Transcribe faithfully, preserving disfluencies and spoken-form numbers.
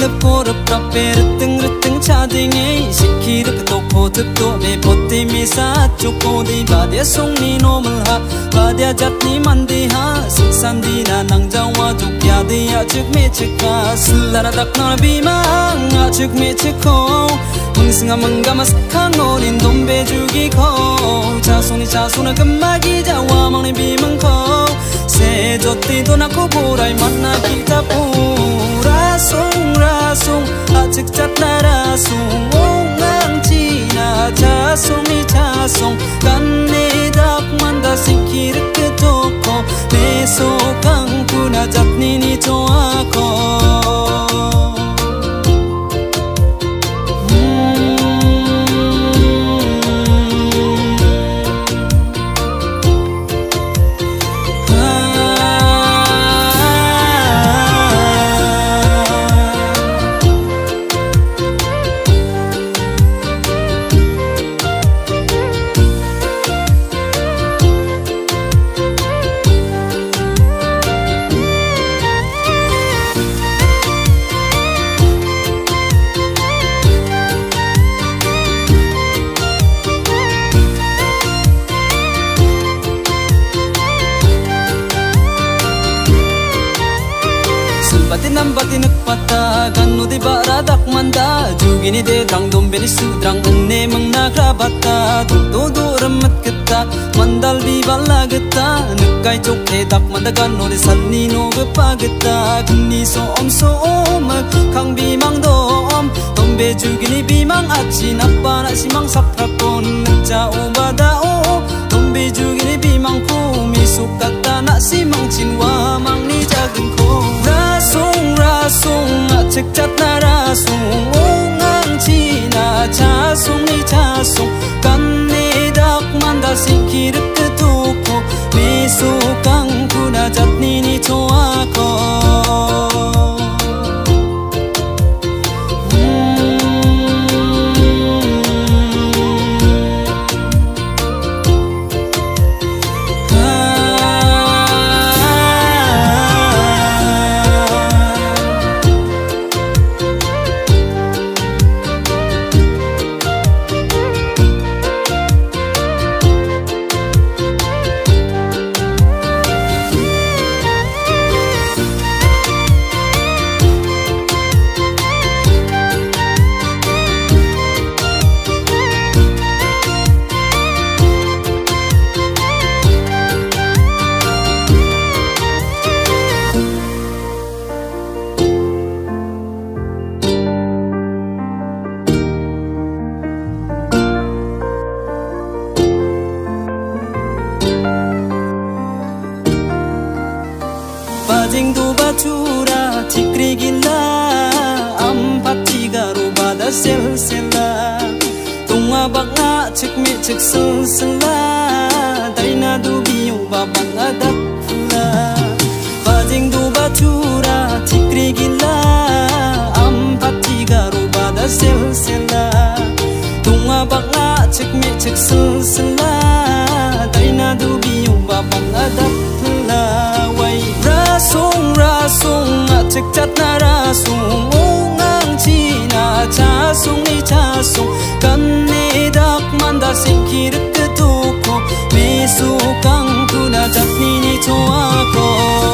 급 고르프라 베르등 르등 차딩에 시키르 그토포 득도 내 보띠미 사쪽고디 바디아 송니 노물하 바디아 잣니 만디하 식산디나 낭자와 두피아디아 즉메치카 슬라라 닥나라 비망 아즉메치코 뭉승아 멍가마 스칸 노린 돈베 죽이코 자손이 자손아 금마기 자와 망니 비망코 세조띠도 나고 보라이 만나 기타포 라송 라송 아직 잣나 라송 옹앙지나 자송이 자송 간내 닥만다 시키르 끄토코 내소 강구나 잣니니 좋아코 Bati nagpata Gano di baradak manda Jugini de drang dombeni sudrang Ane mang nagrabata Dodo ramat kita Mandal di bala kita Nagkay chokte dak manda Gano di salni no gapa kita Gani so om so om Kang bimang do om Dombe jugini bimang achi Napa na simang saprakon Nagja ubada o Dombe jugini bimang ko Misukata na simang chinwa Mang ni jagin ko Rasong rasong atik 잣나 rasong 옹ang china chasong ni chasong kanne dak manda siki르 끄토코 미소 강구나 잣니 ni 좋아코 Pajingdu batura tikri gila Ampat tiga rubada sel sela Tunga banga cikmi cik sel sela Daina du biu babanga dakla Pajingdu batura tikri gila Ampat tiga rubada sel sela Tunga banga cikmi cik sel sela Daina du biu babanga dakla Wai rasong rasong atik 잣나 rasong 옹ang china chasong ni chasong kanne dak manda siki르 끄토코 미소 강구나 잣니 ni 좋아코